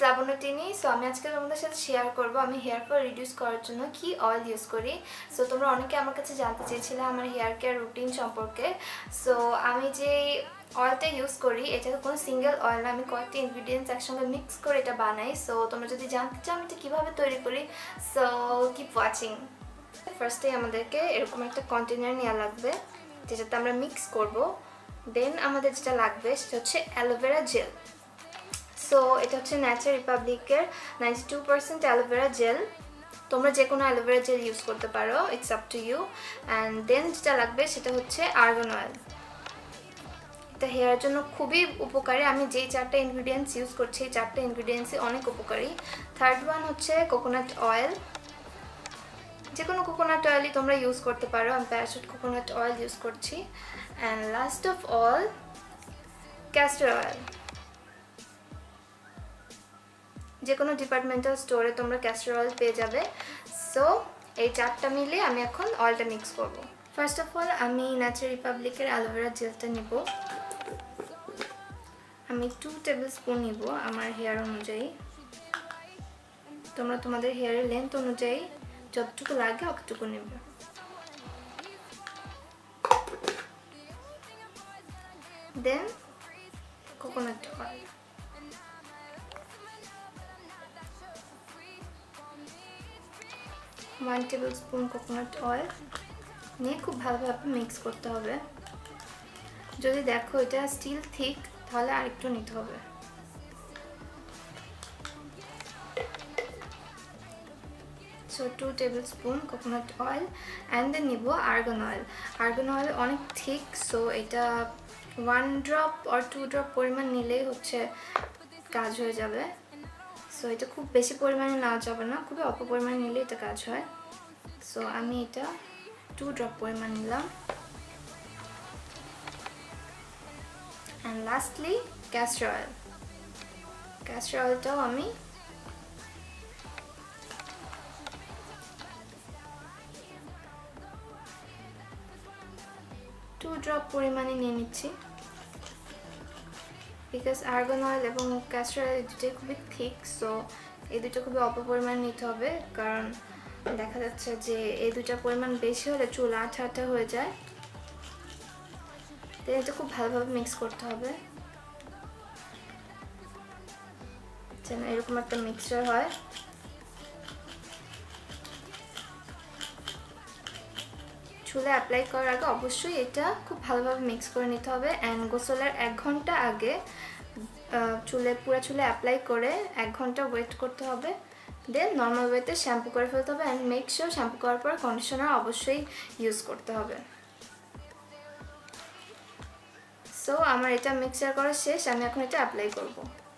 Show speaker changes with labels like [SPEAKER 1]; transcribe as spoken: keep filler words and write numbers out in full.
[SPEAKER 1] Labonnya Tiny। So আমি আজকে তোমাদের সাথে শেয়ার করব আমি হেয়ার ফল রিডিউস করার জন্য কি অয়েল ইউজ করি। সো তোমরা অনেকে আমার কাছে জানতে চেয়েছিলে আমার হেয়ার কেয়ার রুটিন সম্পর্কে। সো আমি যে অয়েলটা ইউজ করি এটা কোনো সিঙ্গেল অয়েল না, আমি কয়েকটা ইনগ্রিডিয়েন্টস একসঙ্গে মিক্স করে এটা বানাই। সো তোমরা যদি জানতে চাও আমি এটা কীভাবে তৈরি করি, সো কিপ ওয়াচিং। ফার্স্টে আমাদেরকে এরকম একটা কন্টেনার নেওয়া লাগবে যেটাতে আমরা মিক্স করব। দেন আমাদের যেটা লাগবে সেটা হচ্ছে অ্যালোভেরা জেল। সো এটা হচ্ছে ন্যাচারাল রিপাবলিকের ninety two percent aloe vera gel. তোমরা যে কোনো অ্যালোভেরা জেল ইউজ করতে পারো, it's up to you. And then যেটা লাগবে সেটা হচ্ছে আর্গান অয়েল। এটা হেয়ারের জন্য খুবই উপকারী। আমি যেই চারটা ইনগ্রিডিয়েন্টস ইউজ করছি এই চারটা ইনগ্রিডিয়েন্টসই অনেক উপকারী। থার্ড ওয়ান হচ্ছে কোকোনাট অয়েল। যে কোনো কোকোনাট অয়েলই তোমরা ইউজ করতে পারো, আমি প্যারাশুট কোকোনাট অয়েল ইউজ করছি। And last of all castor oil. যে কোনো ডিপার্টমেন্টাল স্টোরে তোমরা ক্যাস্টর অয়েল পেয়ে যাবে। সো এই চারটা মিলে আমি এখন অয়েলটা মিক্স করব। ফার্স্ট অফ অল আমি ন্যাচারাল রিপাবলিকের অ্যালোভেরা জেলটা নিব। আমি টু টেবিল স্পুন নিব আমার হেয়ার অনুযায়ী। তোমরা তোমাদের হেয়ারের লেন্থ অনুযায়ী যতটুকু লাগে অতটুকু নেবে। Then coconut oil. One tablespoon coconut oil নিয়ে খুব ভালোভাবে মিক্স করতে হবে। যদি দেখো এটা স্টিল থিক তাহলে আরেকটু নিতে হবে। So two tablespoon coconut oil and then নিব আর্গান অয়েল। আর্গান অয়েল অনেক থিক, সো এটা ওয়ান ড্রপ আর টু ড্রপ পরিমাণ নিলেই হচ্ছে কাজ হয়ে যাবে। সো এটা খুব বেশি পরিমাণে নেওয়া যাবে না, খুবই অল্প পরিমাণে নিলে এটা কাজ হয়। সো আমি এটা টু ড্রপ পরিমাণ নিলাম। And lastly castor oil. Castor অয়েলটাও আমি টু ড্রপ পরিমাণে নিয়ে নিচ্ছি, বিকজ আর্গান অয়েল এবং ক্যাস্টর অয়েল দুটোই খুবই থিক। সো এই দুটো খুবই অল্প পরিমাণে নিতে হবে, কারণ দেখা যাচ্ছে যে এই দুটার পরিমাণ বেশি হলে চুল আঠা আঠা হয়ে যায়। তো এটা খুব ভালোভাবে মিক্স করতে হবে যেন এরকম একটা মিক্সচার হয়। চুলে অ্যাপ্লাই করার আগে অবশ্যই এটা খুব ভালোভাবে মিক্স করে নিতে হবে। অ্যান্ড গোসলের এক ঘন্টা আগে চুলে পুরো চুলে অ্যাপ্লাই করে এক ঘন্টা ওয়েট করতে হবে। দেন নর্মাল ওয়েতে শ্যাম্পু করে ফেলতে হবে। অ্যান্ড মেক শিওর শ্যাম্পু করার পর কন্ডিশনার অবশ্যই ইউজ করতে হবে। সো আমার এটা মিক্সচার করা শেষ, আমি এখন এটা অ্যাপ্লাই করব।